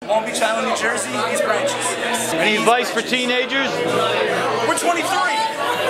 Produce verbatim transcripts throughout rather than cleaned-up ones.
Long Beach Island, New Jersey, these branches. Yes. Any advice for teenagers? We're twenty-three.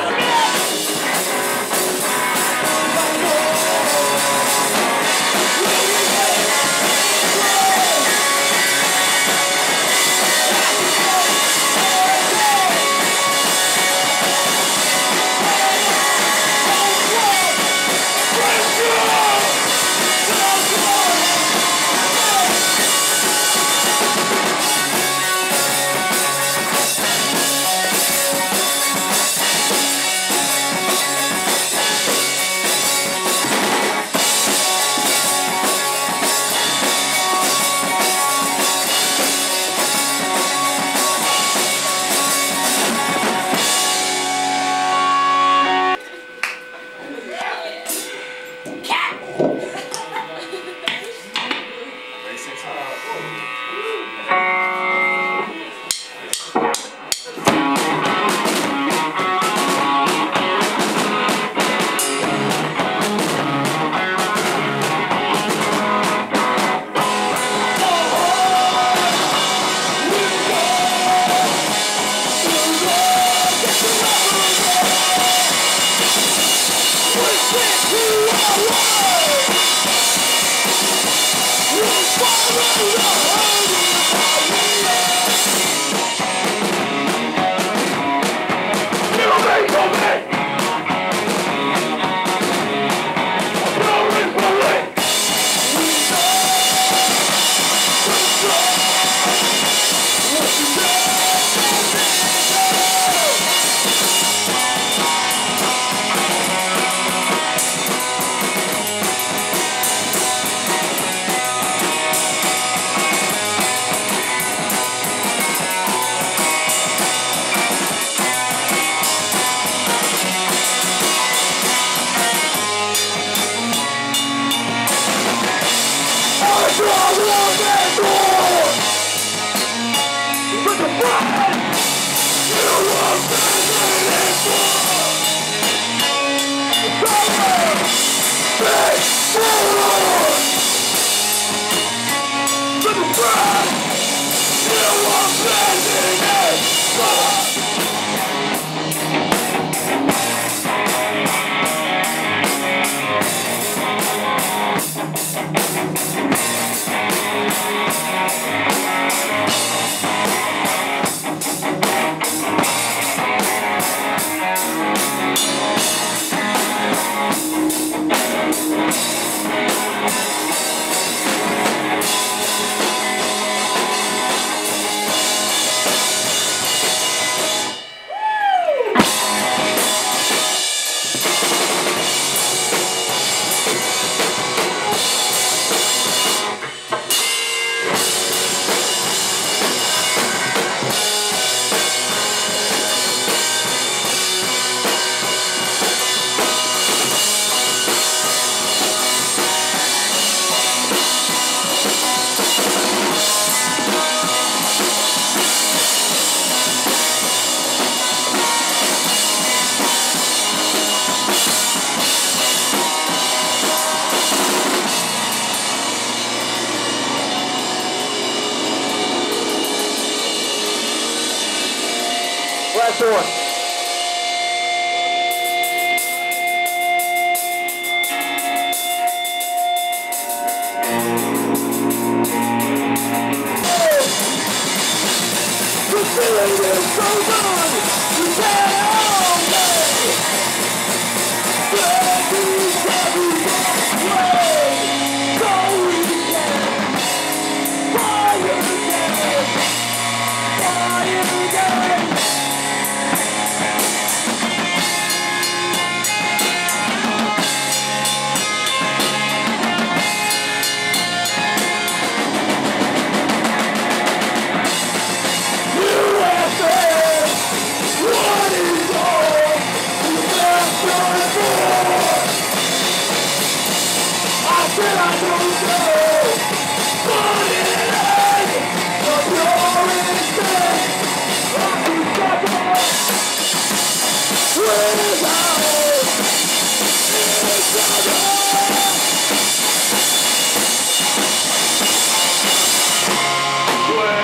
Last one. The feeling is so good, you can't hold me. Let me tell you way, go again, fire again, fire again. Well,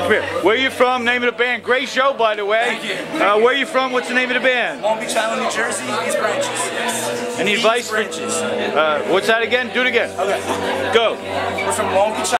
here. Where you from? Name of the band. Great show, by the way. Thank you. Uh, where you from? What's the name of the band? Long Beach Island, New Jersey, East Branches. Any East advice? Branches. Uh, what's that again? Do it again. Okay. Go. We're from Long Beach